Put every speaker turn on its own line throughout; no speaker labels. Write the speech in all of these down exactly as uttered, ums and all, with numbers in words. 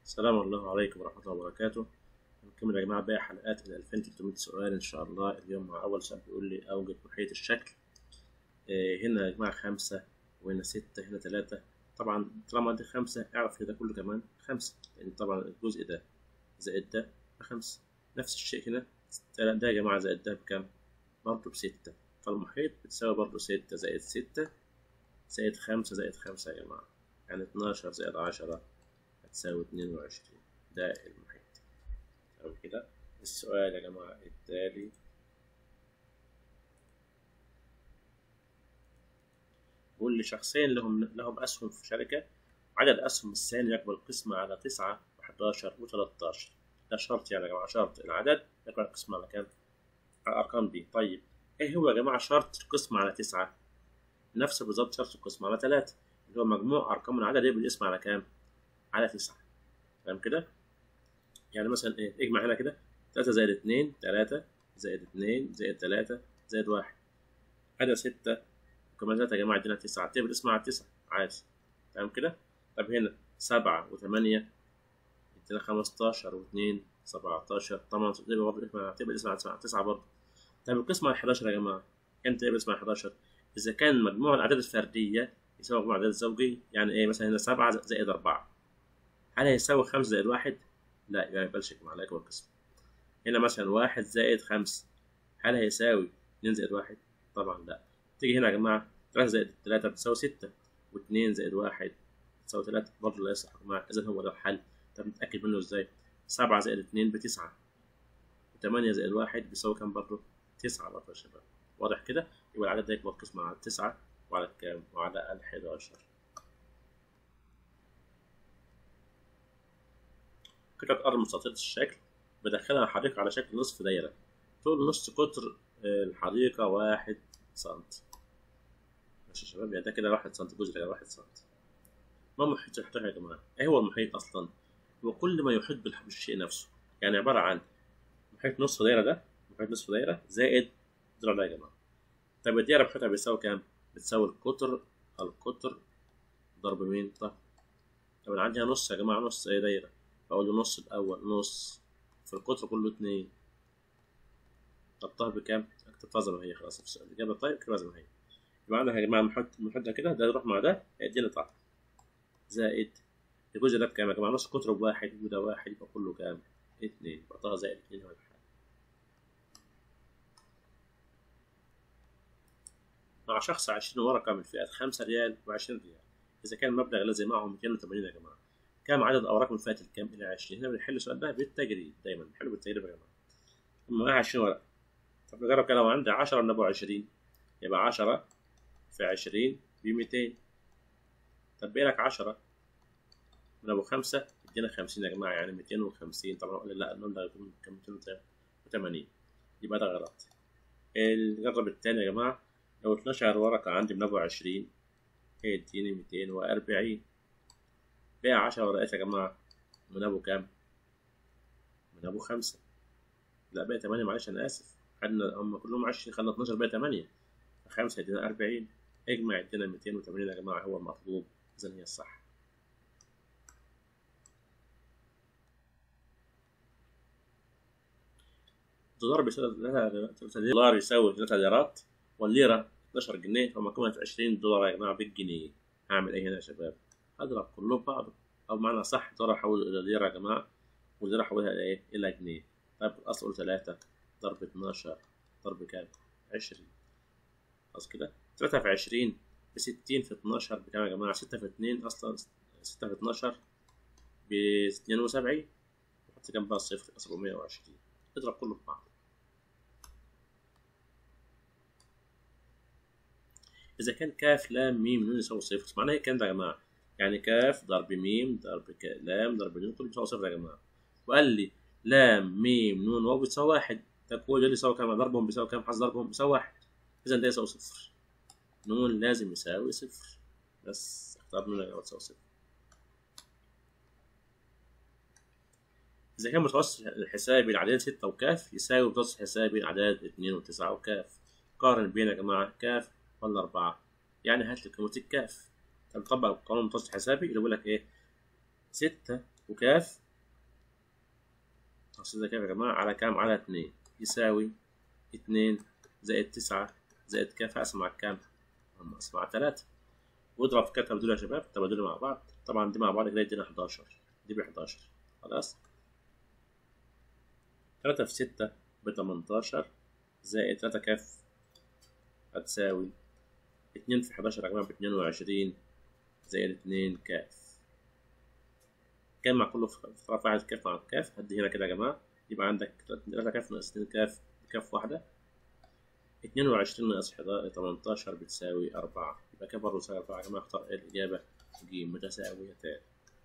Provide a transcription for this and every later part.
السلام الله عليكم ورحمة الله وبركاته. هنكمل يا جماعة باقي حلقات ال ألفين وتلتمية سؤال إن شاء الله. اليوم مع أول سؤال بيقول لي أوجد محيط الشكل. إيه هنا يا جماعة خمسة، وهنا ستة، هنا تلاتة. طبعا طالما عندي خمسة اعرف إن ده كله كمان خمسة، لأن طبعا الجزء ده زائد ده بخمسة. نفس الشيء هنا ده يا جماعة زائد ده بكام؟ برضه بستة. فالمحيط بتساوي برضه ستة زائد ستة زائد خمسة زائد خمسة يا جماعة، يعني اتناشر زائد عشرة هتساوي اتنين وعشرين. ده المحيط. تمام كده. السؤال يا جماعة التالي بيقول لي شخصين لهم لهم أسهم في شركة، عدد أسهم السهم يقبل القسمة على تسعة وحداشر وتلاتاشر. ده شرط يعني يا جماعة، شرط العدد يقبل القسمة على كام؟ على الأرقام دي. طيب إيه هو يا جماعة شرط القسمة على تسعة؟ نفس بالظبط شرط القسمة على تلاتة، اللي هو مجموع أرقام العدد يقبل القسمة على كام؟ على تسعة. تمام كده؟ يعني مثلا إيه؟ اجمع هنا كده تلاتة زائد اتنين تلاتة، زائد اتنين زائد تلاتة زائد واحد، هذا ستة، وكمان تلاتة يا جماعة ادينا تسعة، تقبل اسمها على تسعة عادي. تمام كده؟ طب هنا سبعة وثمانية ادينا خمستاشر واتنين سبعتاشر، طبعا تقبل برضه تقبل اسمها على تسعة برضه. طب القسمة على حداشر يا جماعة، كام تقبل اسمها على حداشر؟ إذا كان مجموع الأعداد الفردية يساوي مجموع الأعداد الزوجية، يعني إيه مثلا هنا سبعة زائد أربعة، هل هيساوي خمسة زائد واحد؟ لا، يبقى ما يقبلش يا جماعة، لا يقبل القسمة. هنا مثلا واحد زائد خمسة، هل هيساوي اتنين زائد واحد؟ طبعا لا. تيجي هنا يا جماعة تلاتة زائد تلاتة بتساوي ستة، واتنين زائد واحد بتساوي تلاتة، برضه لا يصح يا جماعة. إذا هو ده الحل. طب نتأكد منه إزاي؟ سبعة زائد اتنين بتسعة، وتمانية زائد واحد بيساوي كام برضه؟ تسعة برضه يا شباب. واضح كده؟ يبقى العدد ده يكبر قسمة على التسعة وعلى كام؟ وعلى الحداشر. قطعة أرض مستطيلة الشكل بدخلها حديقة على شكل نصف دايرة، طول نص قطر الحديقة واحد سنتي. ماشي يا شباب، يعني ده كده واحد سنتي، جزء كده واحد سنتي. ما محيط الحديقة يا جماعة؟ إيه هو المحيط أصلا؟ هو كل ما يحيط بالشيء نفسه، يعني عبارة عن محيط نصف دايرة، ده محيط نصف دايرة زائد الضلع ده يا جماعة. طب الدايرة محيطها بيساوي كام؟ بتساوي القطر القطر ضرب مين؟ طه. طب أنا عندي هنا نص يا جماعة، نص أي دايرة، فأقول له نص الأول نص في القطر كله اتنين. طب طه بكام؟ أكتب طه زي ما هي، خلاص في السؤال الإجابة طيب اكتبها زي ما هي. يبقى عندنا يا جماعة محيط محيطها كده، ده يروح مع ده هيدينا طه، زائد الجزء ده بكام يا جماعة؟ نص قطر بواحد وده واحد، يبقى كله كام؟ اتنين. يبقى طه زائد اتنين هو الحل. مع شخص عشرين ورقة من فئة خمسة ريال وعشرين ريال، إذا كان المبلغ الذي معه ميتين وتمانين يا جماعة، كم عدد أوراق من فئة الكام إلى عشرين؟ هنا بنحل السؤال ده بالتجريب، دايما بنحله بالتجريب يا جماعة. أما معايا عشرين ورقة، طب نجرب كده لو عندي عشرة من أبو عشرين، يبقى عشرة في عشرين بميتين. طب باقي لك عشرة من أبو خمسة ادينا خمسين يا جماعة، يعني ميتين وخمسين. طبعا قلنا لا، المبلغ يكون كام؟ ميتين وتمانين، يبقى ده غلط. نجرب التاني يا جماعة. لو اتناشر ورقة عندي من أبو عشرين هيديني ميتين وأربعين. باقي عشرة ورقات يا جماعة من أبو كام؟ من أبو خمسة. لا باقي تمانية، معلش أنا آسف، خدنا هم كلهم عشرين، خدنا اتناشر باقي تمانية، فخمسة يدينا أربعين، اجمع يدينا ميتين وتمانين يا جماعة، هو المطلوب، إذا هي الصح. الدولار بيساوي تلاتة دولار، يساوي تلاتة ليرات، والليرة اتناشر جنيه، فمكونة عشرين دولار يا جماعة بالجنيه. هعمل إيه هنا يا شباب؟ هضرب كلهم بعض، أو معنى صح دولار أحوله إلى ليرة يا جماعة، والليرة أحولها إلى إيه؟ إلى جنيه. طيب الأصل تلاتة ضرب اتناشر ضرب كام؟ عشرين. خلاص كده. تلاتة في عشرين بستين، في اتناشر بكام يا جماعة؟ ستة في اتنين أصلا، ستة في اتناشر باتنين وسبعين، نحط جنبها الصفر يبقى سبعمية وعشرين. اضرب كله في بعض. إذا كان كاف لام ميم نون يساوي صفر، معناها إيه الكلام ده يا جماعة؟ يعني كاف ضرب ميم ضرب ك... لام ضرب نون كله بيساوي صفر يا جماعة. وقال لي لام ميم نون واو بتساوي واحد، طب هو ده يساوي كام؟ ضربهم بيساوي كام؟ حظ ضربهم بيساوي واحد، إذا ده يساوي صفر. نون لازم يساوي صفر، بس اختار نون يا جماعة تساوي صفر. إذا كان متوسط الحسابي لعدد ستة وكاف يساوي متوسط حسابي لأعداد اتنين وتسعة وكاف، قارن بين يا جماعة كاف ولا أربعة، يعني هات لي قيمة الكاف. طب نطبق قانون المتوسط الحسابي اللي بيقول لك إيه؟ ستة وكاف أصل ده كاف يا جماعة على كام؟ على اتنين يساوي اتنين زائد تسعة زائد كاف أقسم على كام؟ أقسم على تلاتة واضرب في كاف تبادل يا شباب، تبادل مع بعض، طبعا دي مع بعض كده يدينا حداشر، دي بحداشر خلاص. تلاتة في ستة بتمنتاشر زائد تلاتة كاف هتساوي اتنين في حداشر يا جماعة باتنين وعشرين زائد اتنين كاف. جمع كله في طرف واحد كاف مع كاف، هدي هنا كده يا جماعة يبقى عندك تلاتة كاف ناقص اتنين كاف بكاف واحدة، اتنين وعشرين ناقص تمنتاشر بتساوي أربعة، يبقى كام برضه يساوي أربعة يا جماعة. اختار إيه الإجابة؟ ج متساويتان.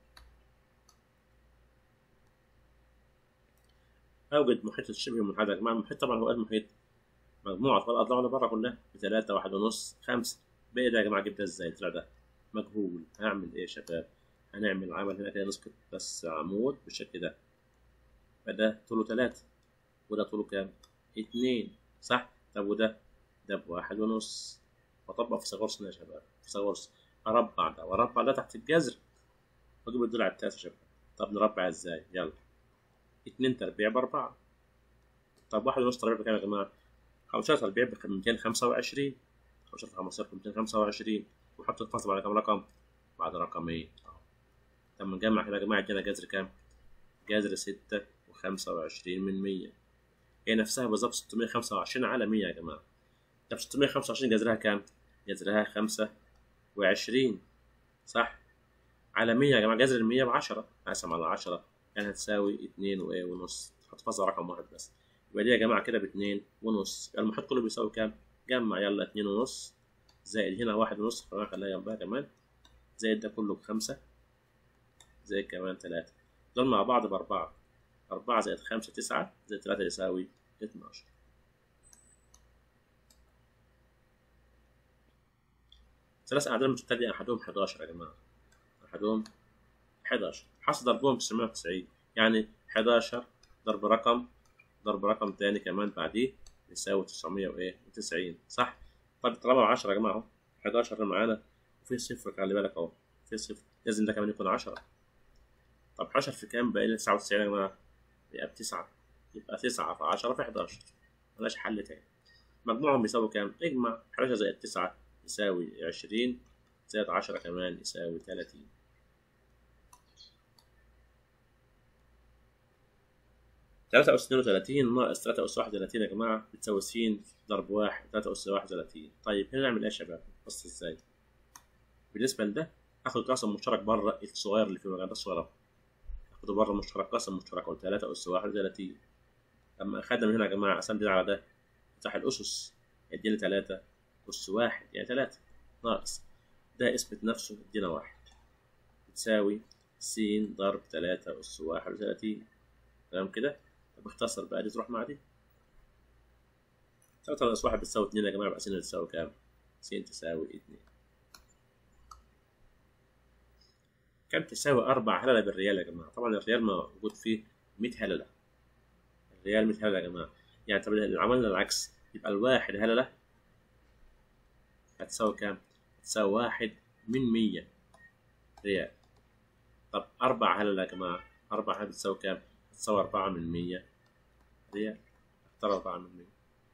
أوجد محيط الشبه منحدر يا جماعة. المحيط طبعا هو المحيط مجموعة الأضلاع اللي بره كلها بتلاتة واحد ونص خمسة. باقي ده يا جماعة جبتها ازاي؟ طلع ده مجهول. هعمل ايه يا شباب؟ هنعمل عمل هنا كده نسقط بس عمود بالشكل ده، فده طوله تلاتة وده طوله كام؟ اتنين صح؟ طب وده؟ ده بواحد ونص. وأطبق فيثاغورس يا شباب، فيثاغورس أربع ده وأربع ده تحت الجذر وأجيب الضلع التالت يا شباب. طب نربع ازاي؟ يلا اتنين تربيع بأربعة. طب واحد ونص تربيع بكام يا جماعة؟ خمستاشر تربيع بميتين خمسة وعشرين، خمستاشر في خمستاشر بميتين خمسة وعشرين، وحط الفاصل على كام رقم؟ بعد رقمين. طب نجمع كده يا جماعة ادينا جذر كام؟ جذر ستة وخمسة وعشرين من مية، هي نفسها بالظبط ستمية خمسة وعشرين على مية يا جماعة. طب ستمية خمسة وعشرين جذرها كام؟ جذرها خمسة وعشرين صح؟ على مية يا جماعة جذر المية بعشرة، أقسم على عشرة يعني هتساوي اتنين وإيه ونص، تحط فاصل رقم واحد بس. يبقى دي يا جماعة كده باتنين ونص. المحيط كله بيساوي كام؟ جمع يلا اتنين ونص زائد هنا واحد ونص خليها جنبها كمان، زائد ده كله بخمسة زائد كمان تلاتة، دول مع بعض بأربعة. أربعة زائد خمسة تسعة زائد تلاتة يساوي اتناشر. ثلاث أعداد متتالية أحدهم حداشر يا جماعة، أحدهم حداشر، حصل ضربهم تسعمية وتسعين، يعني حداشر ضرب رقم ضرب رقم تاني كمان بعديه يساوي تسعمية وإيه وتسعين صح؟ طب طالما عشرة يا جماعة أهو، حداشر معانا وفي صفر خلي بالك أهو، في صفر لازم ده كمان يكون عشرة. طب عشرة في كام؟ بقى لنا تسعة وتسعين يا جماعة، يبقى بتسعة، يبقى تسعة في عشرة في حداشر، ملهاش حل تاني. مجموعهم بيساوي كام؟ اجمع حداشر زائد تسعة يساوي عشرين زائد عشرة كمان يساوي تلاتين. تلاتة أس اتنين وتلاتين ناقص تلاتة أس واحد وتلاتين يا جماعة بتساوي س ضرب واحد، تلاتة أس واحد وتلاتين. طيب هنا نعمل إيه يا شباب؟ بص إزاي؟ بالنسبة لده آخد قاسم مشترك بره الصغير اللي في المجال ده الصغير أهو، آخده بره مشترك قاسم مشترك أهو تلاتة أس واحد وتلاتين. لما أخدنا من هنا يا جماعة أقسم ده على ده افتح الأسس يدينا تلاتة أس واحد يعني تلاتة ناقص ده اثبت نفسه يدينا واحد بتساوي س ضرب تلاتة أس واحد وتلاتين. تمام كده؟ طب اختصر بقى دي تروح مع دي، تلاتة ناقص واحد بتساوي اتنين يا جماعة، يبقى س تساوي كام؟ س تساوي اتنين. كام تساوي أربع هللة بالريال يا جماعة؟ طبعا الريال موجود فيه مية هللة، الريال مية هللة يا جماعة، يعني طب لو عملنا العكس يبقى الواحد هللة هتساوي كام؟ هتساوي واحد من مية ريال. طب أربع هللة يا جماعة، أربع هللة بتساوي كام؟ هتساوي أربعة من مية ريال، اختار أربعة من مية.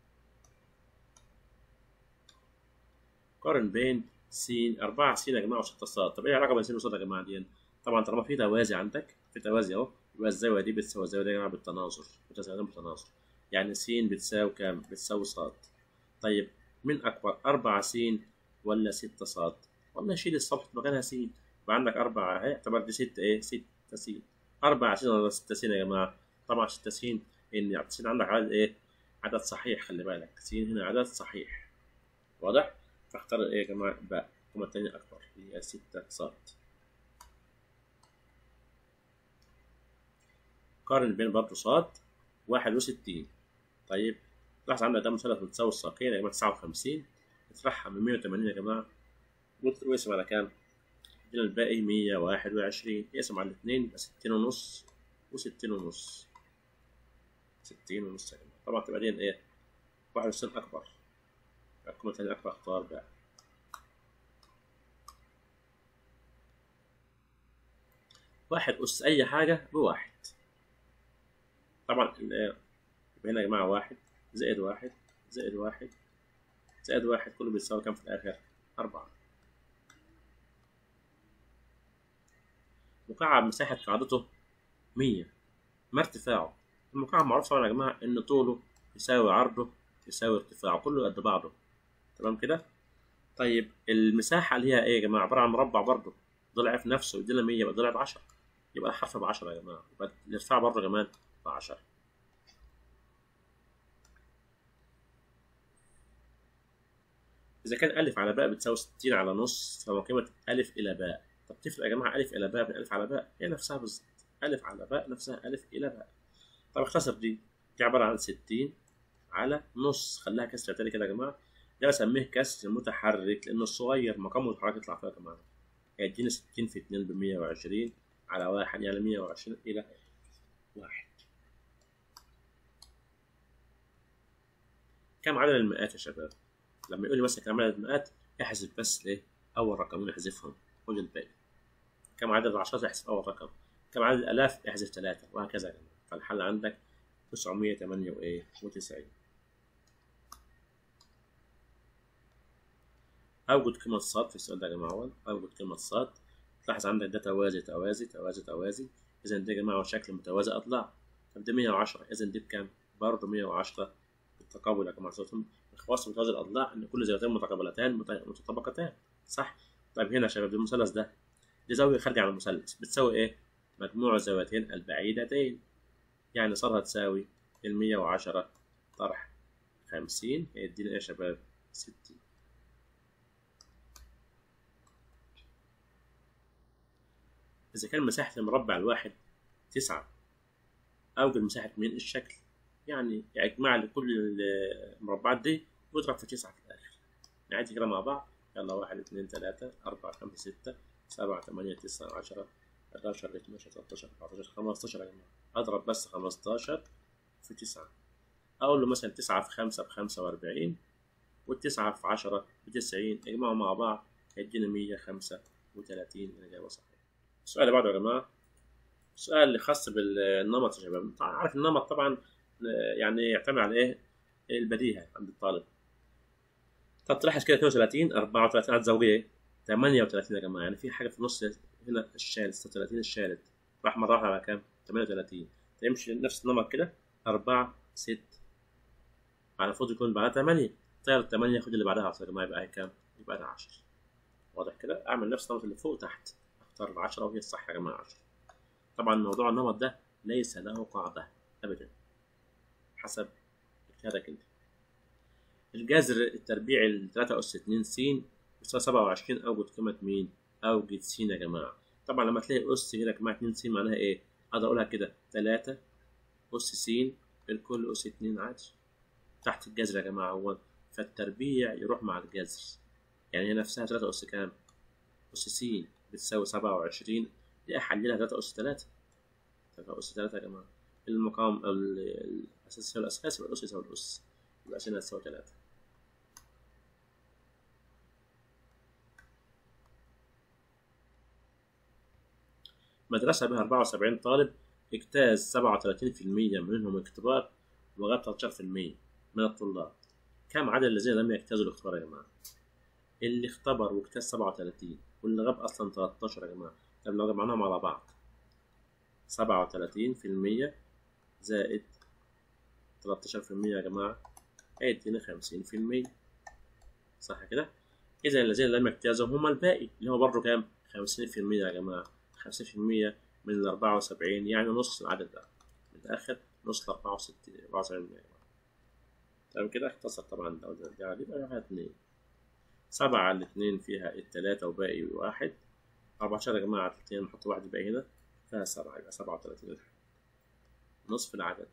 قارن بين س أربعة س يا جماعة وستة ص. طب إيه العلاقة بين س وص يا جماعة دي؟ طبعا طالما في توازي عندك، في توازي أهو، يبقى الزاوية دي بتساوي الزاوية دي يا جماعة بالتناظر، متساويين بالتناظر، يعني س بتساوي كام؟ بتساوي ص. طيب من أكبر أربعة س ولا ستة ص؟ والله شيل الصفحة مكانها س، يبقى عندك أربعة أهي، اعتبر دي ستة إيه؟ ستة س. أربعة س ولا ستة س يا جماعة؟ طبعا ستة س، إن س عندك عدد إيه؟ عدد صحيح، خلي بالك س هنا عدد صحيح، واضح؟ فاختار ايه يا جماعة باء، القيمة التانية أكبر اللي هي ستة ص. قارن بين برضه ص واحد وستين. طيب لاحظ عندنا ده مثلث متساوي الساقين يا جماعة تسعة وخمسين، اطرحها من مية وتمانين يا جماعة واقسم على كام؟ ادينا الباقي مية واحد وعشرين، اقسم على الاتنين يبقى ستين ونص وستين ونص، ستين ونص يا جماعة. طبعا تبقى دي ايه؟ واحد وستين أكبر، القيمة التانية أكبر اختار باء. واحد أس أي حاجة بواحد. طبعا ال- يبقى هنا يا جماعة واحد زائد واحد زائد واحد زائد واحد كله بيساوي كام في الآخر؟ أربعة. مكعب مساحة قاعدته مية. ما ارتفاعه؟ المكعب معروف طبعا يا جماعة إن طوله يساوي عرضه يساوي ارتفاعه، كله قد بعضه. تمام كده؟ طيب المساحة اللي هي إيه يا جماعة؟ عبارة عن مربع برضه، ضلع في نفسه يدينا مية يبقى ضلع ب عشرة، يبقى الحرف ب عشرة يا جماعة، يبقى الارتفاع برضه كمان ب عشرة. إذا كان ألف على باء بتساوي ستين على نص، فما قيمة ألف إلى باء؟ طب تفرق يا جماعة ألف إلى باء من ألف على باء؟ هي نفسها بالظبط، ألف على باء نفسها ألف إلى باء. طب اختصر دي، دي عبارة عن ستين على نص، خليها كسر تاني كده يا جماعة، ده بسميه كسر متحرك لأنه الصغير مقامه الحركة يطلع فيها كمان. هيديني ستين في اتنين بمية وعشرين على واحد، يعني مية وعشرين إلى واحد. كم عدد المئات يا شباب؟ لما يقول لي مثلا كم عدد المئات احذف بس ايه؟ أول رقمين احذفهم، خد الباقي. كم عدد العشرات احذف أول رقم. كم عدد الآلاف احذف ثلاثة، وهكذا يا جماعة. فالحل عندك تسعمية وتمانية وإيه؟ وتسعين. أوجد قيمة صاد في السؤال ده يا جماعة. أوجد قيمة صاد، تلاحظ عندك ده توازي توازي توازي توازي، إذا ده يا جماعة شكل متوازي أضلاع. طب ده مية وعشرة، إذا دي بكام؟ برضه مية وعشرة. بالتقابل يا جماعة، الخواص متوازي الأضلاع إن كل زاويتين متقابلتان متطابقتان، صح؟ طيب هنا يا شباب المثلث ده، دي زاوية خارجة عن المثلث بتساوي إيه؟ مجموع الزاويتين البعيدتين، يعني صارها تساوي المية وعشرة طرح خمسين هيدينا إيه يا شباب؟ ستين. إذا كان مساحة المربع الواحد تسعة، أوجد مساحة من الشكل، يعني اجمع لي كل المربعات دي واضرب في تسعة في الآخر. نعد كده مع بعض، يلا واحد اتنين تلاتة أربعة خمسة ستة سبعة تمانية تسعة عشرة حداشر اتناشر تلاتاشر أربعتاشر خمستاشر يا جماعة. أضرب بس خمستاشر في تسعة، أقول له مثلا تسعة في خمسة بخمسة وأربعين، والتسعة في عشرة بتسعين، اجمعوا مع بعض هيدينا مية خمسة وتلاتين. الإجابة صحيحة. السؤال اللي بعده يا جماعة، السؤال اللي خاص بالنمط يا شباب. عارف النمط طبعا يعني يعتمد على ايه؟ البديهة عند الطالب. طب تلاحظ كده اتنين وتلاتين أربعة وتلاتين عدد زوجية، تمانية وتلاتين يا جماعة، يعني في حاجة في النص هنا الشالت، ستة وتلاتين الشالت راح مرة واحدة على كام؟ تمانية وتلاتين. تمشي نفس النمط كده، أربعة ستة على المفروض يكون بعدها تمانية، طير تمانية خد اللي بعدها عشرة يا جماعة، يبقى هي كام؟ يبقى ده عشرة. واضح كده؟ أعمل نفس النمط اللي فوق وتحت، أختار العشرة وهي الصح يا جماعة عشرة. طبعا موضوع النمط ده ليس له قاعدة أبدا، حسب اجتهادك أنت. الجذر التربيعي ل تلاتة أس اتنين س بيساوي سبعة وعشرين، أوجد قيمة مين؟ أوجد س يا جماعة. طبعا لما تلاقي أس هنا يا جماعة اتنين س معناها إيه؟ أقدر أقولها كده تلاتة أس س الكل أس اتنين عادي. تحت الجذر يا جماعة هو، فالتربيع يروح مع الجذر، يعني هي نفسها تلاتة أس كام؟ أس س بتساوي سبعة وعشرين، دي أحللها تلاتة أس تلاتة، تلاتة أس تلاتة يا جماعة. المقام الأساس يساوي الأساس، يبقى الأس يساوي الأس، يبقى هنا تساوي تلاتة. مدرسة بها أربعة وسبعين طالب، اجتاز سبعة وتلاتين في المية منهم الاختبار وغاب تلاتاشر في المية من الطلاب. كم عدد الذين لم يجتازوا الاختبار يا جماعة؟ اللي اختبر واجتاز سبعة وتلاتين واللي غاب أصلا تلاتاشر يا جماعة. طب لو جمعناهم على بعض، سبعة وتلاتين في المية زائد تلاتاشر في المية يا جماعة هيدينا خمسين في المية، صح كده؟ إذا الذين لم يجتازوا هم الباقي، اللي هو برضه كام؟ خمسين في المية يا جماعة. خمسين في المية من الأربعة وسبعين يعني نص العدد ده، من الآخر نص الأربعة وستين أربعة وسبعين. تمام كده؟ اختصر طبعا ده وده، يبقى فيها اتنين، سبعة على اتنين فيها التلاتة وباقي واحد، أربعتاشر يا جماعة على اتنين نحط واحد باقي هنا فيها سبعة، يبقى سبعة وتلاتين نصف العدد.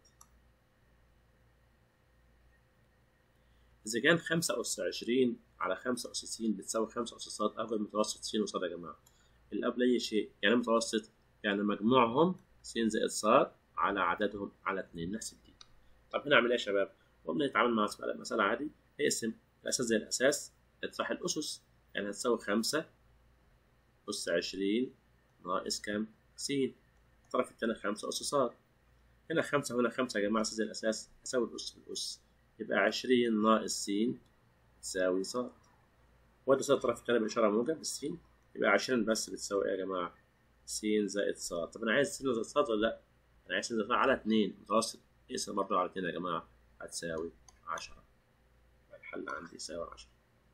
إذا كان خمسة أس عشرين على خمسة أس س بتساوي خمسة أس ص، أوجد متوسط س وص يا جماعة. اللي قبل أي شيء يعني متوسط، يعني مجموعهم س زائد ص على عددهم على اتنين، نحسب دي. طب هنا نعمل إيه يا شباب؟ قمنا نتعامل مع مسألة عادي، نقسم الأساس زي الأساس اطرح الأسس، يعني هتساوي خمسة أس عشرين ناقص كام؟ س. الطرف التاني خمسة أس ص. هنا خمسة وهنا خمسة يا جماعة أساس الأساس، أساوي الأس في الأس، يبقى عشرين ناقص س تساوي ص. وأدي ص الطرف التاني بإشارة موجب الس، يبقى عشرين بس بتساوي إيه يا جماعة؟ س زائد ص. طب أنا عايز س زائد ص ولا لأ؟ أنا عايز س زائد ص على اتنين، متوسط اقسم برضه على اتنين يا جماعة، هتساوي عشرة. الحل عندي يساوي عشرة.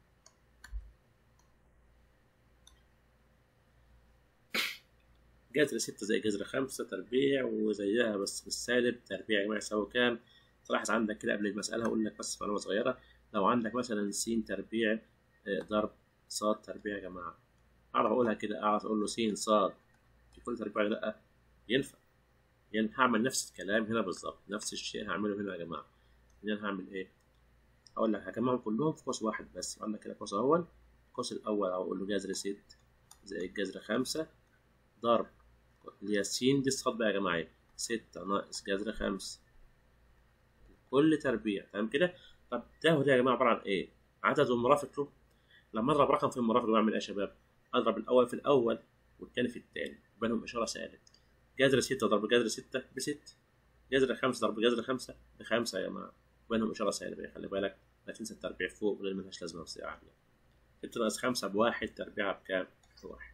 جذر ستة زي جذر خمسة تربيع وزيها بس بالسالب تربيع يا جماعة يساوي كام؟ تلاحظ عندك كده قبل المسألة هقول لك بس معلومة صغيرة، لو عندك مثلا س تربيع ضرب ص تربيع يا جماعة، أعرف أقولها كده، أعرف أقول له س ص كل تربيع ولا لأ؟ ينفع. يعني هعمل نفس الكلام هنا بالظبط، نفس الشيء هعمله هنا يا جماعة. هنا هعمل إيه؟ هقول لك هجمعهم كلهم في قوس واحد بس، عندك كده قوس أول، القوس الأول هقول له جذر ست زي جذر خمسة ضرب اللي هي س دي الصاد بقى يا جماعة، ستة ناقص جذر خمسة كل تربيع، تمام كده؟ طب ده وده يا جماعة عبارة عن إيه؟ عدد ومرافق له. لما أضرب رقم في المرافق بعمل إيه يا شباب؟ أضرب الأول في الأول والتاني في التاني، بينهم إشارة سالب. جذر ستة ضرب جذر ستة بستة، جذر خمسة ضرب جذر خمسة بخمسة يا جماعة، بينهم إشارة سالبة، خلي بالك لا تنسى التربيع فوق لأن ملهاش لازمة نفسية عالية. ستة ناقص خمسة بواحد تربيعها بكام؟ بواحد.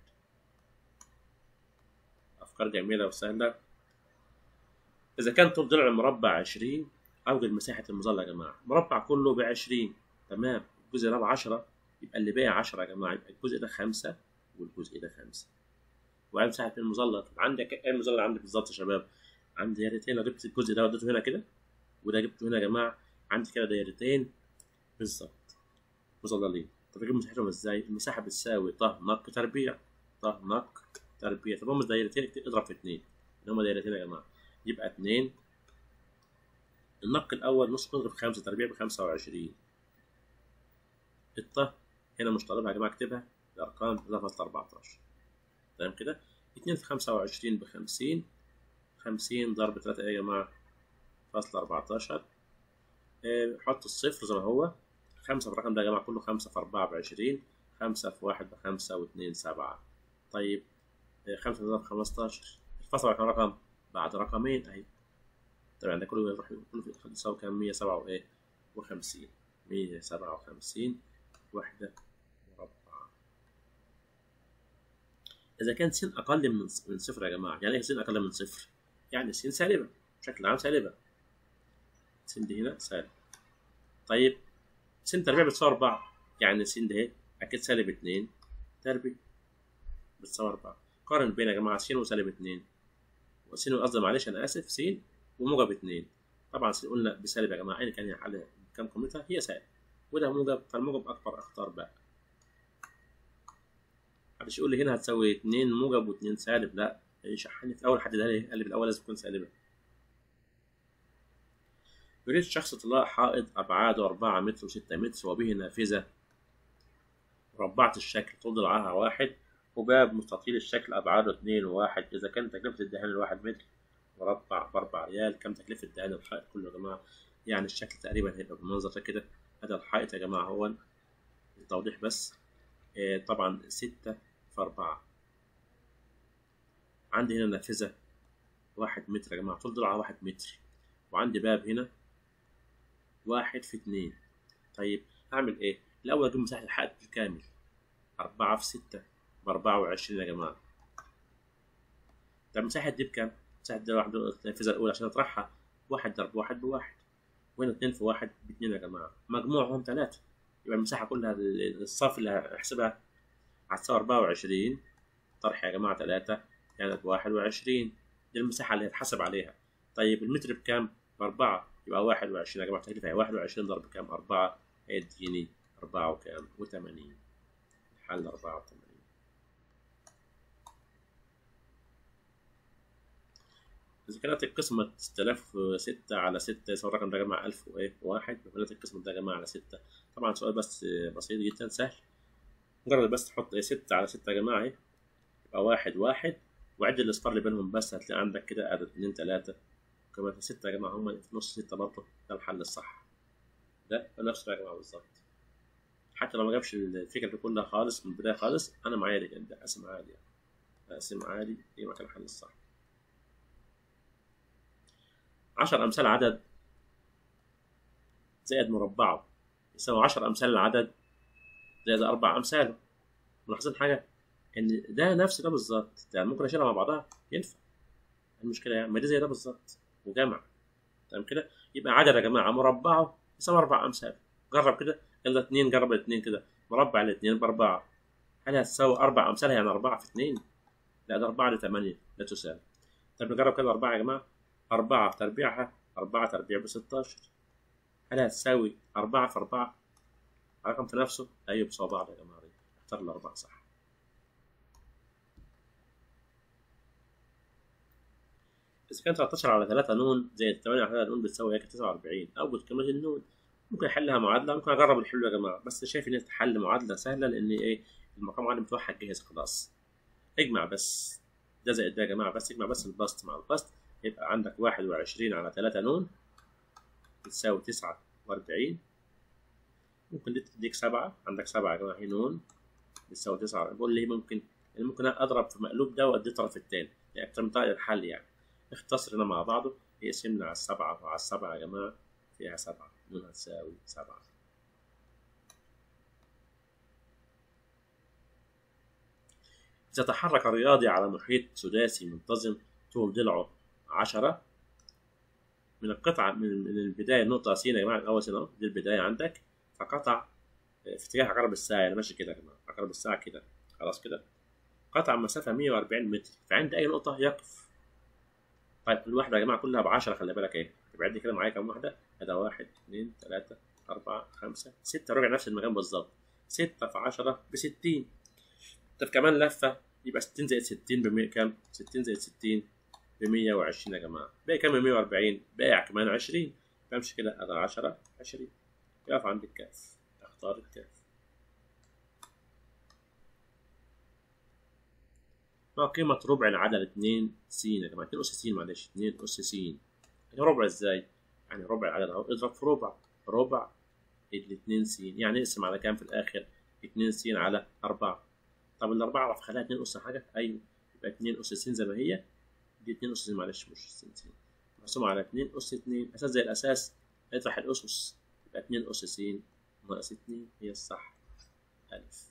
أفكار جميلة وسهلة. إذا كان طول ضلع المربع عشرين أوجد مساحة المظلة يا جماعة، المربع كله بعشرين، تمام، الجزء ده بعشرة، يبقى اللي باقي عشرة يا جماعة، يبقى الجزء ده خمسة والجزء ده خمسة. وعندي مساحة المظلة، طب عندك إيه المظلة عندك بالظبط يا شباب؟ عندي دايرتين، لو جبت الجزء ده وديته هنا كده وده جبته هنا يا جماعة، عندي كده دايرتين بالظبط مظللين. طب اجيب مساحتهم ازاي؟ المساحة بتساوي ط نق تربيع، ط نق تربيع، طب هم دايرتين اضرب في اتنين، اللي هم دايرتين يا جماعة، يبقى اتنين النق الأول نص قطر بخمسة تربيع بخمسة وعشرين. الط هنا مش طالبها يا جماعة اكتبها الأرقام إضافة أربعتاشر، تمام كده؟ اتنين في خمسة وعشرين بخمسين، خمسين ضرب تلاتة إيه يا جماعة؟ فاصلة أربعتاشر. إيه حط الصفر زي ما هو، خمسة في الرقم ده يا جماعة كله خمسة في أربعة بعشرين، خمسة في واحد بخمسة واتنين سبعة. طيب إيه خمسة ضرب خمستاشر، الفاصلة كام رقم؟ بعد رقمين أهي. طبعا ده كله يروح كله يساوي كام؟ مية سبعة وإيه؟ وخمسين، مية سبعة وخمسين وحدة مربعة. إذا كان س أقل من من صفر يا جماعة، يعني إيه س أقل من صفر؟ يعني س سالبة، بشكل عام سالبة. س دي هنا سالب. طيب س تربيع بتساوي أربعة، يعني س ده أكيد سالب اتنين تربيع بتساوي أربعة. قارن بين يا جماعة س وسالب اتنين، وس قصدي معلش أنا آسف، س وموجب اتنين. طبعا س قلنا بسالب يا جماعة، أيا كان هي حل كام قيمتها هي سالب، وده موجب، فالموجب أكبر أختار بقى. محدش يقول لي هنا هتساوي اتنين موجب واتنين سالب، لا يشحني في الأول، حددها لي قال لي في الأول لازم تكون سالبة. يريد شخص طلاء حائط أبعاده أربعة متر وستة متر وبه نافذة مربعة الشكل طول ضلعها واحد وباب مستطيل الشكل أبعاده اتنين وواحد. إذا كان تكلفة الدهان الواحد متر مربع بأربع ريال، كم تكلفة دهان الحائط كله يا جماعة؟ يعني الشكل تقريبا هيبقى بالمنظر ده كده. هذا الحائط يا جماعة هو للتوضيح بس، إيه طبعا ستة في أربعة. عندي هنا نافذة واحد متر يا جماعة طول ضلعها واحد متر، وعندي باب هنا واحد في اتنين. طيب أعمل إيه؟ الأول أجيب مساحة الحائط بالكامل، أربعة في ستة بأربعة وعشرين يا جماعة. طب المساحة دي بكام؟ المساحة دي واحد النافذة الأولى عشان أطرحها، واحد ضرب واحد بواحد، وهنا اتنين في واحد باتنين يا جماعة، مجموعهم تلاتة، يبقى المساحة كلها الصف اللي هحسبها هتساوي أربعة وعشرين طرح يا جماعة تلاتة يعني بواحد وعشرين، دي المساحة اللي هتحسب عليها. طيب المتر بكام؟ بأربعة، يبقى واحد وعشرين يا جماعة، التكلفة هي واحد وعشرين ضرب كام؟ أربعة، هيديني أربعة وكام؟ وتمانين. الحل أربعة وتمانين. إذا كانت القسمة ستة آلاف وستة على ستة يساوي الرقم ده يا جماعة ألف وإيه وواحد، وكانت القسمة ده يا جماعة على ستة، طبعا سؤال بس بسيط جدا سهل، مجرد بس تحط إيه ستة على ستة يا جماعة أهي، يبقى واحد واحد، وعد الأصفار اللي بينهم بس هتلاقي عندك كده عدد اتنين تلاتة، كمان ستة يا جماعة هما في نص ستة برضه، ده الحل الصح، ده نفسه يا جماعة بالظبط. حتى لو ما جابش الفكرة دي كلها خالص من البداية خالص، أنا معايا ده حاسب عادي يعني. اقسم عادي يجي مكان الحل الصح. عشر أمثال عدد زائد مربعه يساوي عشر أمثال العدد زائد أربع أمثاله. ملاحظين حاجة؟ إن ده نفس ده بالظبط، ده ممكن أشيلها مع بعضها ينفع. المشكلة يعني ما دي زي ده بالظبط وجمع. تمام كده؟ يبقى عدد يا جماعة مربعه يساوي أربع أمثال. جرب كده، يلا اتنين جرب الاتنين كده، مربع الاتنين بأربعة. هل هتساوي أربع أمثال يعني أربعة في اتنين؟ لا ده أربعة لتمانية لا تساوي. طب نجرب كده أربعة يا جماعة، أربعة في تربيعها أربعة تربيع بستاشر. هل هتساوي أربعة في أربعة؟ رقم في نفسه؟ أيوه بيساوي بعض يا جماعة. اختار الأربعة صح. إذا كان تلتاشر على تلاتة نون زائد تمانية على تلاتة نون بتساوي هيك تسعة وأربعين، أوجد قيمة النون. ممكن أحلها معادلة، ممكن أجرب الحلول يا جماعة، بس شايف إن هي تحل معادلة سهلة لأن إيه المقام عندي متوحد جاهز خلاص. اجمع بس ده زائد ده يا جماعة، بس اجمع بس البسط مع البسط يبقى عندك واحد وعشرين على تلاتة نون بتساوي تسعة وأربعين. ممكن دي تديك سبعة، عندك سبعة يا جماعة هي نون بتساوي تسعة. بقول لي ممكن يعني ممكن أضرب في مقلوب ده وأدي الطرف التاني، يعني أكتر من طريقة الحل يعني. اختصر هنا مع بعضه، يقسمنا على السبعة وعلى السبعة يا جماعة فيها سبعة، نون هتساوي سبعة. إذا تحرك الرياضي على محيط سداسي منتظم طول ضلعه عشرة من القطعة من من البداية نقطة س يا جماعة، الأول هنا دي البداية عندك، فقطع في اتجاه عقرب الساعة، يعني ماشي كده يا جماعة عقرب الساعة كده خلاص كده، قطع مسافة مية وأربعين متر، فعند أي نقطة يقف. طيب الواحدة يا جماعة كلها بعشرة، خلي بالك أهي، تبعد لي كده معايا كام واحدة؟ أدا واحد اتنين تلاتة أربعة خمسة ستة، رجع نفس المكان بالظبط، ستة في عشرة بستين. طب كمان لفة يبقى ستين زائد ستين بمية كام؟ ستين زائد ستين بمية وعشرين يا جماعة، باقي كام من مية وأربعين؟ باقي كمان عشرين، فامشي كده أدا عشرة عشرين، يقف عند الكاف، اختار الكاف. ما قيمة ربع العدد اتنين س يا جماعة؟ اتنين أس س معلش، اتنين أس س. يعني ربع ازاي؟ يعني ربع العدد اهو اضرب في ربع، ربع الاتنين س، يعني اقسم على كام في الآخر؟ اتنين س على أربعة. طب الأربعة أعرف أخليها اتنين أس حاجة؟ أيوه، يبقى اتنين أس س زي ما هي، دي اتنين أس س معلش مش س س، مقسومة على اتنين أس اتنين، أساس زي الأساس، اطرح الأسس، يبقى اتنين أس س ناقص اتنين هي الصح. ألف.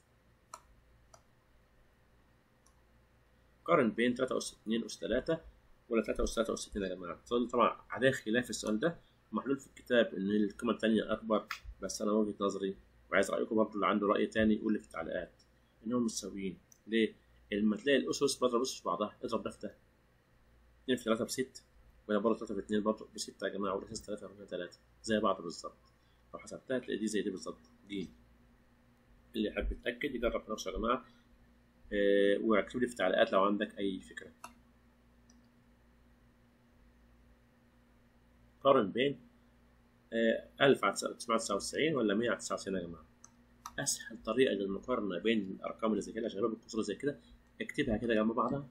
قارن بين تلاتة أس اتنين أس تلاتة ولا تلاتة أس تلاتة أس اتنين يا جماعة. طبعا عليه خلاف السؤال ده، محلول في الكتاب إن القيمة التانية أكبر، بس أنا وجهة نظري وعايز رأيكم برضه، اللي عنده رأي تاني يقول لي في التعليقات إنهم متساويين. ليه؟ لما تلاقي الأسس بضرب الأسس في بعضها، اضرب ده في ده، اتنين في تلاتة بستة، وهنا برضه تلاتة في اتنين برضه بستة يا جماعة، والأساس تلاتة وهنا تلاتة زي بعض بالظبط. لو حسبتها تلاقي دي زي دي بالظبط، دي. اللي يحب يتأكد يجرب بنفسه يا جماعة، أه واكتب لي في التعليقات لو عندك أي فكرة. قارن بين ألف على تسعمية وتسعة وتسعين ولا مية على تسعة وتسعين يا جماعة. أسهل طريقة للمقارنة بين الأرقام اللي زي كده يا شباب، الكسور زي كده، اكتبها كده جنب بعضها،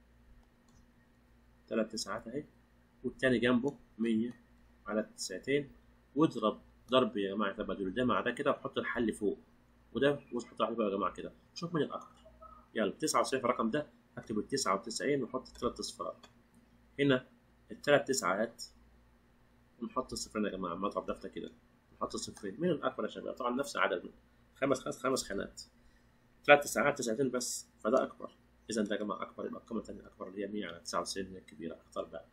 تلات تسعات أهي، والتاني جنبه مية على تسعتين، واضرب ضرب يا جماعة تبادل ده مع ده كده، وحط الحل فوق وده، وحط الحل فوق يا جماعة كده، شوف مين الأكتر. يلا تسعة وتسعين في الرقم ده، أكتب التسعة وتسعين وأحط التلات أصفار. هنا التلات تسعات ونحط الصفرين يا جماعة، ما اضرب ده كده نحط الصفرين، مين الأكبر يا شباب؟ طبعا نفس العدد، خمس خمس خمس خانات، ثلاث تسعات تسعتين بس، فده أكبر، إذا ده يا جماعة أكبر، يبقى القيمة التانية أكبر اللي هي مية على تسعة وتسعين هي الكبيرة، أختار بقى.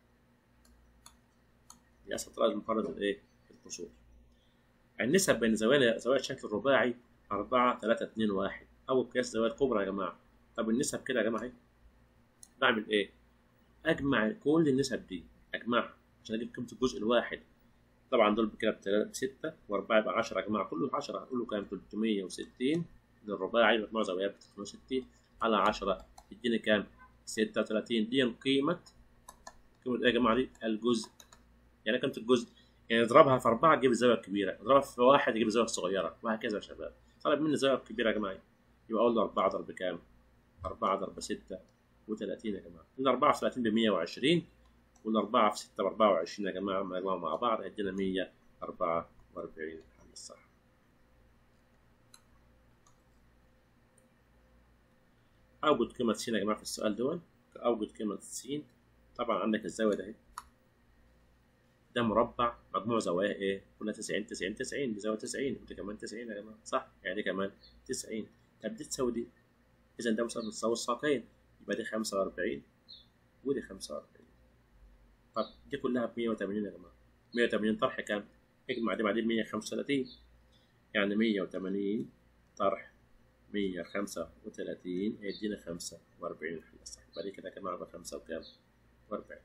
دي أسهل طريقة لمقارنة الإيه؟ الكسور. النسب بين زوايا زوايا الشكل الرباعي أربعة تلاتة اتنين واحد، أو قياس الزوايا الكبرى يا جماعة. طب النسب كده يا جماعة أهي، بعمل إيه؟ أجمع كل النسب دي، أجمعها عشان أجيب قيمة الجزء الواحد. طبعا دول بكده بستة وأربعة يبقى عشرة يا جماعة، كله عشرة، هقول له كام؟ تلتمية وستين للرباعي، مجموع زوايا تلتمية وستين على عشرة يديني كام؟ ستة وتلاتين. دي قيمة قيمة إيه يا جماعة؟ دي الجزء، يعني قيمة الجزء، يعني اضربها في أربعة تجيب الزاوية الكبيرة، اضربها في واحد تجيب الزاوية الصغيرة، وهكذا يا شباب. طلب مني الزاوية الكبيرة يا جماعة، يبقى أقول له أربعة ضرب كام؟ أربعة ضرب ستة وتلاتين يا جماعة، الأربعة في تلاتين بمية وعشرين، والأربعة في ستة بأربعة وعشرين يا جماعة، مجموعة مع بعض هيدينا مية أربعة وأربعين. الحل الصح. أوجد قيمة س يا جماعة في السؤال دون. أوجد قيمة س. طبعا عندك الزاوية ده اهي، ده مربع مجموع زوايا ايه؟ كلها تسعين تسعين تسعين، دي زاوية تسعين ودي كمان تسعين يا جماعة، صح؟ يعني دي كمان تسعين. طب دي تساوي دي، إذا ده مثلث متساوي الساقين، يبقى دي خمسة وأربعين ودي خمسة وأربعين. طب دي كلها ب مية وتمانين يا جماعة، مية وتمانين طرح كام؟ اجمع دي مع دي مية وخمسة وتلاتين، يعني مية وتمانين طرح مية وخمسة وتلاتين هيدينا خمسة وأربعين الحل الصح. يبقى دي كده يا جماعة بخمسة وكام؟ وأربعين.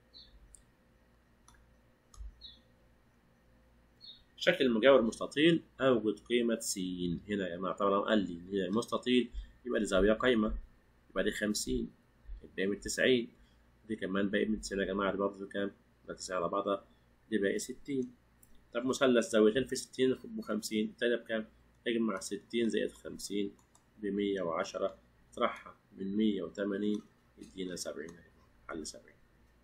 شكل المجاور مستطيل، أوجد قيمة س. هنا يا جماعة طبعا قال لي هنا مستطيل يبقى دي زاوية قايمة، يبقى دي خمسين، باقي من تسعين، دي كمان باقي من تسعين يا جماعة، دي برضه كام؟ يبقى تسعين على بعضها، دي باقي ستين. طب مثلث زاويتين في ستين بخمسين، التانية بكام؟ اجمع ستين زائد خمسين بمية وعشرة، اطرحها من مية وتمانين يدينا سبعين يا جماعة، حل سبعين.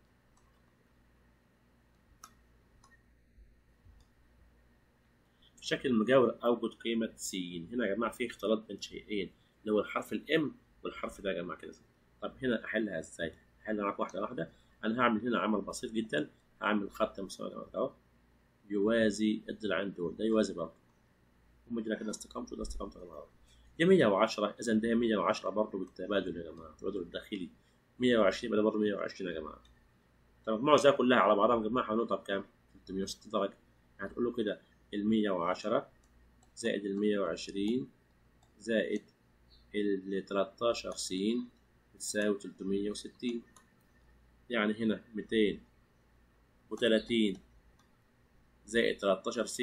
شكل المجاور أوجد قيمة س. هنا يا جماعة في اختلاط بين شيئين، اللي هو الحرف الإم والحرف ده يا جماعة كده. طب هنا أحلها إزاي؟ أحلها معاك واحدة واحدة. أنا هعمل هنا عمل بسيط جدا، هعمل خط مساوي أهو يوازي الضلعين دول، ده يوازي برضه، هم دول كده استقامته وده استقامته يا جماعة. دي مية وعشرة، إذا ده مية وعشرة برضه بالتبادل يا جماعة، التبادل الداخلي. مية وعشرين يبقى ده برضه مية وعشرين يا جماعة. طب مجموع الزاوية كلها على بعضها مجمعها نقطة بكام؟ تلتمية وستين درجة. هتقول له كده ال مية وعشرة زائد ال مية وعشرين زائد ال تلتاشر س بتساوي تلتمية وستين، يعني هنا ميتين وتلاتين زائد تلتاشر س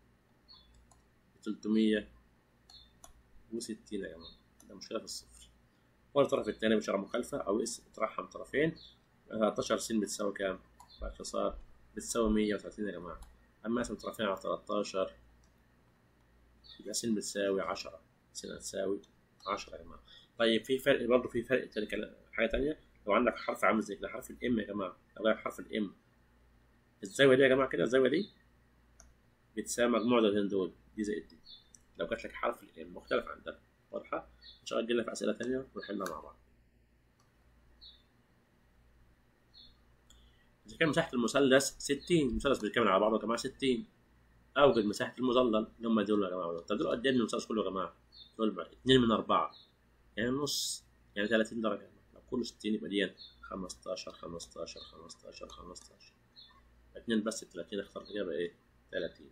تلتمية وستين يا جماعة. ده مشكلة في الصفر، هو الطرف التاني بإشارة مخالفة أو اسم اطرحها من طرفين. تلتاشر س بتساوي كام؟ باختصار بتساوي مية وتلاتين يا جماعة، أما اسم طرفين على تلتاشر يبقى س بتساوي عشرة، س هتساوي عشرة يا جماعة. طيب في فرق برضه، في فرق تاني حاجة تانية، لو عندك حرف عامل زي كده حرف الإم يا جماعة، لو حرف الإم الزاوية دي يا جماعة كده، الزاوية دي بتساوي مجموع الزاويتين دول، دي زائد دي. لو جات لك حرف الإم مختلف عن ده، واضحة؟ إن شاء الله تجيلنا في أسئلة تانية ونحلها مع بعض. إذا كان مساحة المثلث ستين، المثلث بالكامل على بعضه يا جماعة ستين، أوجد مساحة المظلل اللي هم دول يا جماعة. طب دول قد إيه من المثلث كله يا جماعة؟ دول اتنين من أربعة، يعني نص، يعني تلاتين درجة. لو كله ستين يبقى دي خمستاشر خمستاشر خمستاشر خمستاشر، اتنين بس تلاتين، اختار الإجابة إيه؟ تلاتين.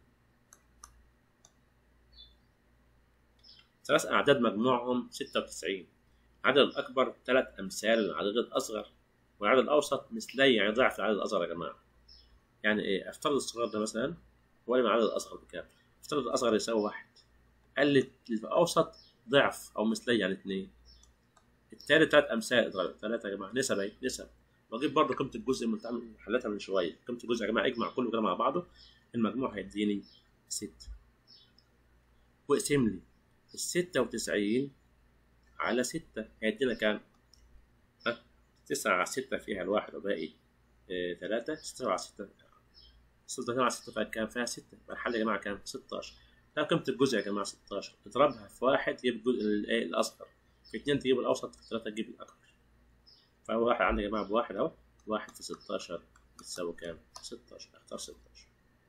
ثلاث أعداد مجموعهم ستة وتسعين، العدد الأكبر ثلاث أمثال العدد الأصغر، والعدد الأوسط مثلي، يعني ضعف العدد الأصغر يا جماعة. يعني إيه؟ أفترض الصغير ده مثلا هو العدد الأصغر بكام؟ أفترض الأصغر يساوي واحد، قال لي الأوسط ضعف أو مثلي يعني اتنين، التالت تلات أمثال اضرب تلاتة يا جماعة، نسب أهي نسب. وأجيب برضه قيمة الجزء اللي حلتها من شوية، قيمة الجزء يا جماعة اجمع كله كده مع بعضه، المجموع هيديني ستة. واقسم لي الستة وتسعين على ستة هيدينا كام؟ ها؟ تسعة على ستة فيها الواحد وباقي اه تلاتة، ستة على ستة ستة على ستة فيها كام؟ فيها ستة. يبقى الحل يا جماعة كام؟ ستاشر. ده قيمة الجزء يا جماعة ستاشر، اضربها في واحد تجيب الجزء الأصغر، في اتنين تجيب الأوسط، في تلاتة تجيب الأكبر. فهو واحد عندي يا جماعة بواحد أهو، واحد في ستاشر بتساوي كام؟ ستاشر، اختار ستاشر.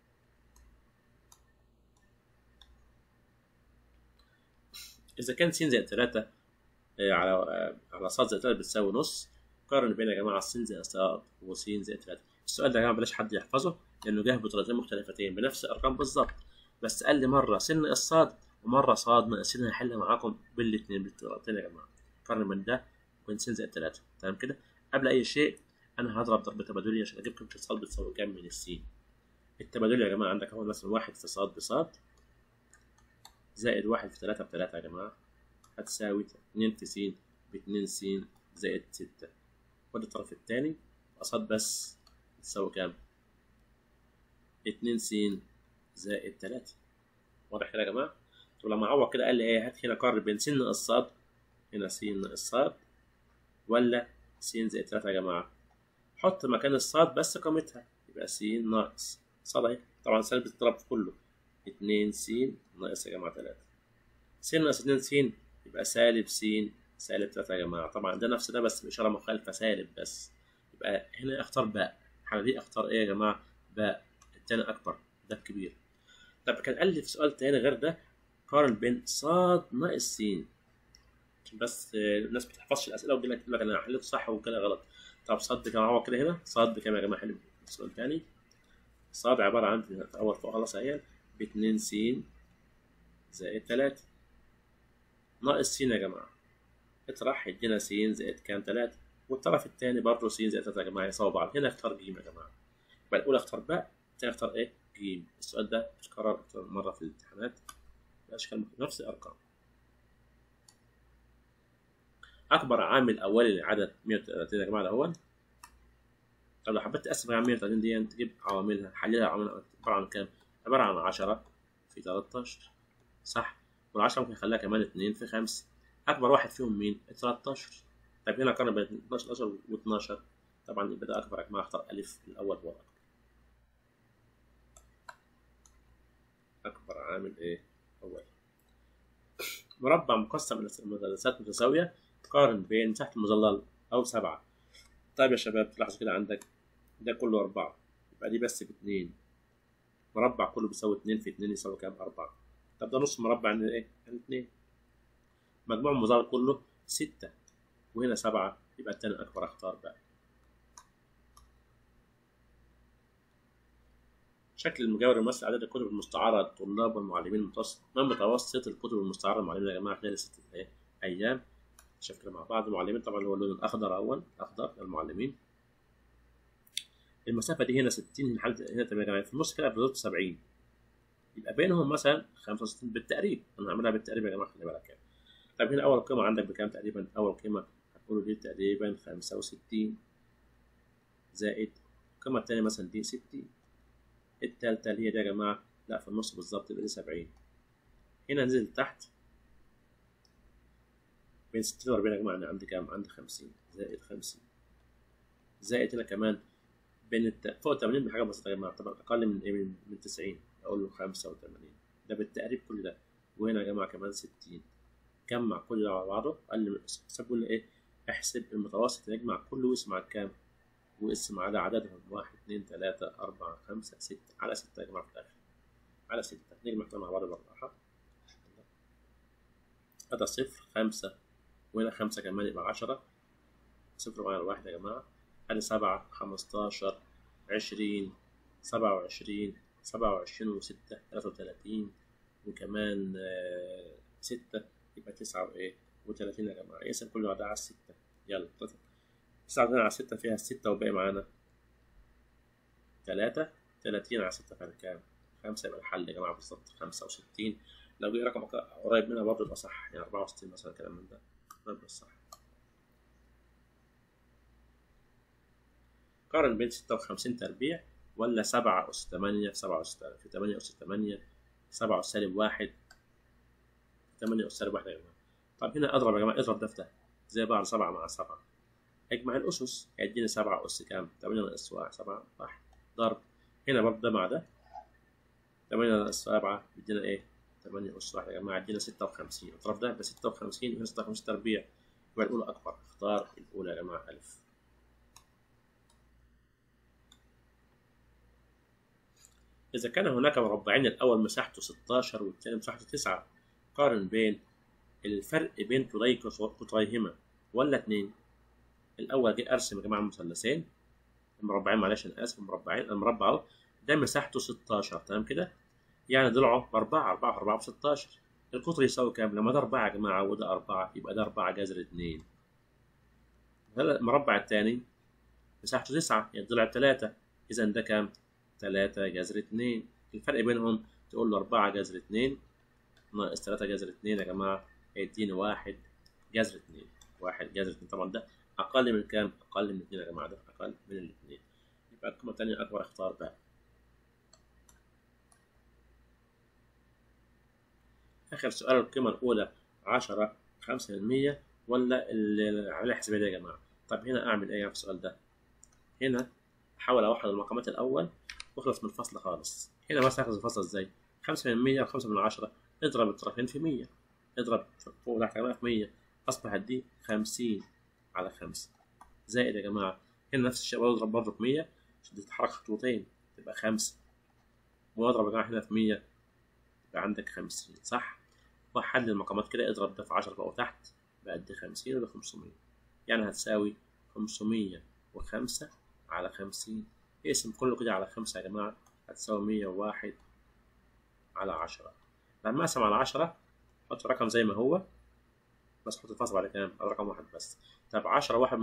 إذا كان س زائد تلاتة على على ص زائد تلاتة بتساوي نص، قارن بين يا جماعة س زائد ص وس زائد تلاتة. السؤال ده يا جماعة بلاش حد يحفظه لأنه جه بطريقتين مختلفتين بنفس الأرقام بالظبط، بس قال لي مرة س ناقص ص ومرة ص ناقص س، هحل معاكم بالاتنين بالطريقتين يا جماعة. قارن بين ده وبين س زائد تلاتة، تمام كده؟ قبل أي شيء أنا هضرب ضرب تبادلي عشان أجيب قيمة الص بتساوي كام من السين. التبادل يا جماعة عندك أهو مثلا واحد في ص بص زائد واحد في تلاتة بتلاتة يا جماعة هتساوي اتنين في س باتنين س زائد ستة، خد الطرف التاني قصاد بس تساوي كام؟ اتنين س زائد تلاتة. واضح كده يا جماعة؟ طب لما أعوض كده قال لي إيه؟ هات هنا قارن بين س ناقص ص، هنا س ناقص ص ولا س زائد تلاتة يا جماعة؟ حط مكان الصاد بس قيمتها، يبقى س ناقص ص أهي، طبعا س بتضرب في كله، اتنين س ناقص يا جماعة تلاتة. س ناقص اتنين س يبقى سالب س سالب تلاتة يا جماعة. طبعا ده نفس ده بس بإشارة مخالفة سالب بس. يبقى هنا اختار باء، الحالة دي اختار ايه يا جماعة؟ باء، التاني أكبر، ده الكبير. طب كان قال لي في سؤال تاني غير ده، قارن بين ص ناقص س. بس الناس ما بتحفظش الأسئلة وتقول لك لك أنا حليت صح وكده غلط. طب ص بكام؟ هو كده هنا ص بكام يا جماعة؟ حلو. السؤال تاني، ص عبارة عن في أول فوق خلاص أهي باتنين س زائد تلاتة ناقص س يا جماعة. اطرح يدينا س زائد كام؟ تلاتة، والطرف الثاني برضه س زائد تلاتة يا جماعة يساوي بعض. هنا اختار ج يا جماعة. يبقى الأولى اختار باء، الثانية اختار إيه؟ ج. السؤال ده اتكرر أكتر من مرة في الامتحانات بأشكال نفس الأرقام. أكبر عامل أولي لعدد مية وتلاتين يا جماعة ده هو. طب لو حبيت تقسم على مية وتلاتين دي تجيب عواملها، حللها عواملها عبارة عن كام؟ عبارة عن عشرة في تلاتاشر، صح؟ والعشرة ممكن نخليها كمان اتنين في خمسة. أكبر واحد فيهم مين؟ تلاتاشر. طيب هنا قارن بين اتناشر واتناشر، طبعا يبقى ده أكبر يا جماعة. أختار ألف الأول هو الأكبر. أكبر عامل إيه؟ أول. مربع مقسم إلى مثلثات متساوية، تقارن بين مساحة المظلل أو سبعة. طيب يا شباب تلاحظوا كده عندك ده كله أربعة، يبقى دي بس باتنين. مربع كله بيساوي اتنين في اتنين يساوي كام؟ أربعة. طب ده نص مربع عن إيه؟ عن اتنين. مجموع المظلل كله ستة، وهنا سبعة، يبقى التاني أكبر. أختار بقى. شكل المجاور يمثل عدد الكتب المستعارة للطلاب والمعلمين المتوسط. ما متوسط الكتب المستعارة للمعلمين يا جماعة خلال ستة إيه؟ أيام. شوف كده مع بعض. المعلمين طبعا هو اللون الأخضر أول، أخضر المعلمين. المسافة دي هنا ستين، هنا حالة هنا تمام يا جماعة. في النص كده بالظبط سبعين، يبقى بينهم مثلا خمسة وستين بالتقريب. أنا هعملها بالتقريب يا جماعة، خلي بالك يعني. طب هنا أول قيمة عندك بكام تقريبا؟ أول قيمة هتقولوا دي تقريبا خمسة وستين، زائد القيمة التانية مثلا دي ستين، التالتة اللي هي دي يا جماعة لا في النص بالظبط يبقى دي سبعين. هنا نزل تحت بين ستين وأربعين يا جماعة. أنا عندي كام؟ عندي خمسين، زائد خمسين، زائد هنا كمان بين الت... فوق تمانين بحاجة بسيطة يا جماعة. طبعا أقل من إيه؟ من, من تسعين، أقول له خمسة وتمانين. ده بالتقريب كل ده. وهنا يا جماعة كمان ستين. جمع كل ده على بعضه. قال لي سابوا لي إيه؟ احسب المتوسط، نجمع كله واسم على كام؟ واسم على عددهم. واحد اتنين تلاتة أربعة خمسة ستة، على ستة يا جماعة في الآخر. على ستة نجمع كده مع بعض بالراحة. هذا صفر خمسة، وهنا خمسة كمان يبقى عشرة. صفر معانا الواحد يا جماعة. هذا سبعة، خمستاشر، عشرين، سبعة وعشرين، سبعة وعشرين وستة، تلاتة وتلاتين، وكمان آه ستة، يبقى تسعة وإيه؟ وتلاتين يا جماعة. يقسم كل واحدة على الستة. يلا تسعة وتلاتين على ستة فيها الستة، وباقي معانا تلاتة. تلاتين على ستة فيها كام؟ خمسة. يبقى الحل يا جماعة بالظبط خمسة وستين. لو جه رقم قريب منها برضه يبقى صح، يعني أربعة وستين مثلا كلام من ده يبقى صح. قارن بين ستة وخمسين تربيع ولا سبعة أس تمانية في سبعة أس في تمانية أس تمانية، سبعة أس سالب واحد، تمانية أس سالب واحد يا جماعة. طب هنا أضرب يا جماعة، اضرب ده في ده زي بعض. سبعة مع سبعة، اجمع الأسس هيديني سبعة أس كام؟ تمانية ناقص واحد، سبعة واحد. ضرب هنا برضه ده مع ده، تمانية ناقص سبعة يدينا إيه؟ تمانية أس واحد يا جماعة يدينا ستة وخمسين. اضرب ده ب ستة وخمسين، وهنا ستة وخمسين تربيع، يبقى الأولى أكبر. اختار الأولى يا جماعة ألف. إذا كان هناك مربعين الأول مساحته ستاشر والثاني مساحته تسعة، قارن بين الفرق بين طولي قطريهما ولا اتنين. الأول جه أرسم يا جماعة مثلثين المربعين، معلش أنا آسف، المربعين. المربع أهو ده مساحته ستاشر، تمام كده؟ يعني ضلعه بأربعة، أربعة في أربعة بستاشر. القطر يساوي كام؟ لما ده أربعة يا جماعة وده أربعة يبقى ده أربعة جذر اتنين. هلا المربع التاني مساحته تسعة، يعني الضلع بتلاتة، إذا ده كام؟ تلاتة جذر اتنين. الفرق بينهم تقول له أربعة جذر اتنين ناقص تلاتة جذر اتنين يا جماعة هيديني واحد جذر اتنين. واحد جذر اتنين طبعا ده أقل من كام؟ أقل من اتنين يا جماعة، ده أقل من الاتنين. يبقى القيمة التانية أكبر. اختار بقى. آخر سؤال، القيمة الأولى عشرة، خمسة في المية ولا العملية الحسابية دي يا جماعة؟ طب هنا أعمل إيه في السؤال ده؟ هنا أحاول أوحد المقامات الأول واخلص من الفصل خالص. هنا مثلا أخلص الفصل إزاي؟ خمسة من مية وخمسة من عشرة، اضرب الطرفين في مية، اضرب فوق وتحت يا جماعة في مية، أصبحت دي خمسين على خمسة زائد يا جماعة هنا نفس الشيء برضه، اضرب برضه في مية عشان تتحرك خطوتين تبقى خمسة، واضرب يا جماعة هنا في مية يبقى عندك خمسين صح؟ وحل المقامات كده، اضرب ده في عشرة فوق وتحت بقى دي خمسين وده خمسمية، يعني هتساوي خمسمية وخمسة على خمسين، اقسم كله كده على خمسة يا جماعة هتساوي مية وواحد على عشرة. لما اقسم على عشرة حط الرقم زي ما هو، بس حط الفاصل بعد كام على رقم واحد بس. طب عشرة واحد